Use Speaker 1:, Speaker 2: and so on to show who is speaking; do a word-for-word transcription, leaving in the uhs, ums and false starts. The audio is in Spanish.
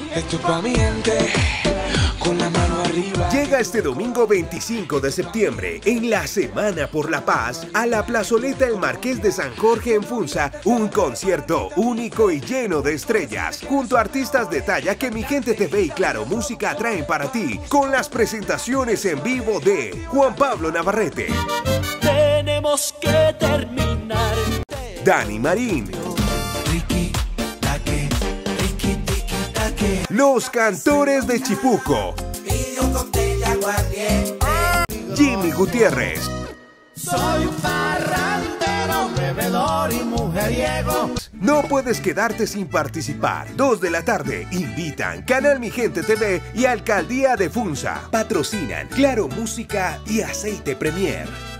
Speaker 1: Esto es pa' mi gente, con la mano arriba.
Speaker 2: Llega este domingo veinticinco de septiembre, en la Semana por la Paz, a la plazoleta El Marqués de San Jorge en Funza, un concierto único y lleno de estrellas, junto a artistas de talla que Mi Gente T V y Claro Música traen para ti, con las presentaciones en vivo de Juan Pablo Navarrete,
Speaker 3: tenemos que terminar,
Speaker 2: Dani Marín, Los Cantores de Chipuco, Jimmy Gutiérrez.
Speaker 3: soy un parrandero, bebedor y mujeriego.
Speaker 2: No puedes quedarte sin participar. dos de la tarde. Invitan Canal Mi Gente T V y Alcaldía de Funza. Patrocinan Claro Música y Aceite Premier.